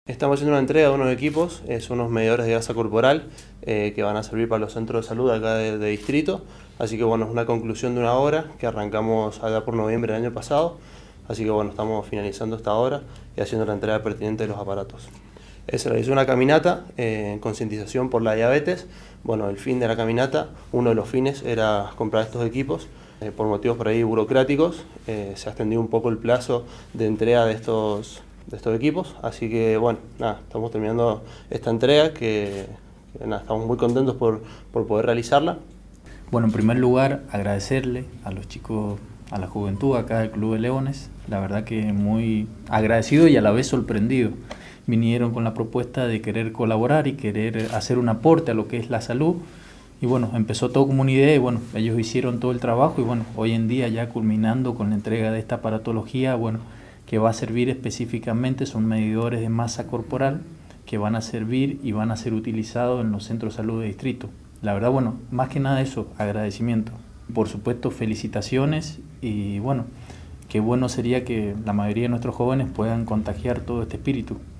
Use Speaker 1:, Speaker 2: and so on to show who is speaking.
Speaker 1: Estamos haciendo una entrega de unos equipos, son unos medidores de grasa corporal que van a servir para los centros de salud acá de distrito. Así que bueno, es una conclusión de una obra que arrancamos allá por noviembre del año pasado. Así que bueno, estamos finalizando esta obra y haciendo la entrega pertinente de los aparatos. Se realizó una caminata en concientización por la diabetes. Bueno, el fin de la caminata, uno de los fines era comprar estos equipos. Por motivos por ahí burocráticos, se ha extendido un poco el plazo de entrega de estos equipos, así que bueno, nada, estamos terminando esta entrega que nada, estamos muy contentos por poder realizarla.
Speaker 2: Bueno, en primer lugar, agradecerle a los chicos, a la juventud acá del Club de Leones, la verdad que muy agradecido y a la vez sorprendido. Vinieron con la propuesta de querer colaborar y querer hacer un aporte a lo que es la salud. Y bueno, empezó todo como una idea y bueno, ellos hicieron todo el trabajo y bueno, hoy en día ya culminando con la entrega de esta aparatología, bueno, que va a servir específicamente, son medidores de masa corporal que van a servir y van a ser utilizados en los centros de salud de distrito. La verdad, bueno, más que nada eso, agradecimiento. Por supuesto, felicitaciones y bueno, qué bueno sería que la mayoría de nuestros jóvenes puedan contagiar todo este espíritu.